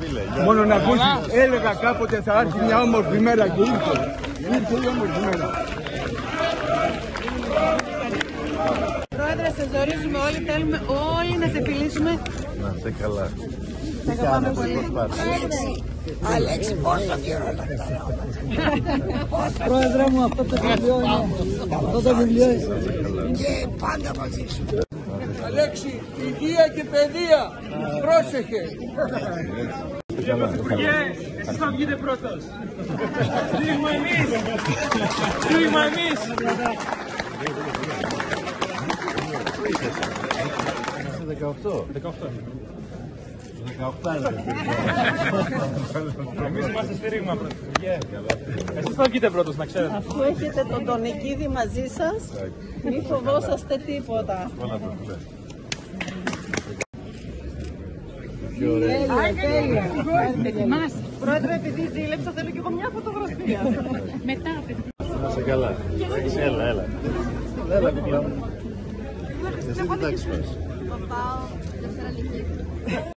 Μόνο να ακούσει, έλεγα κάποτε θα έρθει μια όμορφη μέρα και ήρθε. Ήρθε η όμορφη μέρα. Πρόεδρε, σε ζορίζουμε όλοι, θέλουμε όλοι να σε φιλήσουμε. Να είστε καλά. Θα αγαπάμε πολύ. Αλέξη, πόσο καιρό να Πρόεδρε μου, αυτό το βιβλίο είναι. Αυτό το βιβλίο είναι. και πάντα μαζί σου. Αλέξη, υγεία και παιδεία. Πρόσεχε. Κύριε Πρωθυπουργέ, εσείς θα βγείτε πρώτος. Φύγουμε εμείς. Φύγουμε εμείς. 18. Εμείς είμαστε στήριγμα, Πρωθυπουργέ. Εσείς θα βγείτε πρώτος, να ξέρετε. Αφού έχετε τον Τονικίδη μαζί σας, μη φοβόσαστε τίποτα. Τέλεια. Πρόεδρε, επειδή ζήλεψα, θέλω και εγώ μια φωτογραφία. Μετά. Να είστε καλά. Έλα. Έλα, κουκλά μου. Εσύ τι τάξη πας? Θα πάω Δευτέρα Λυκείου.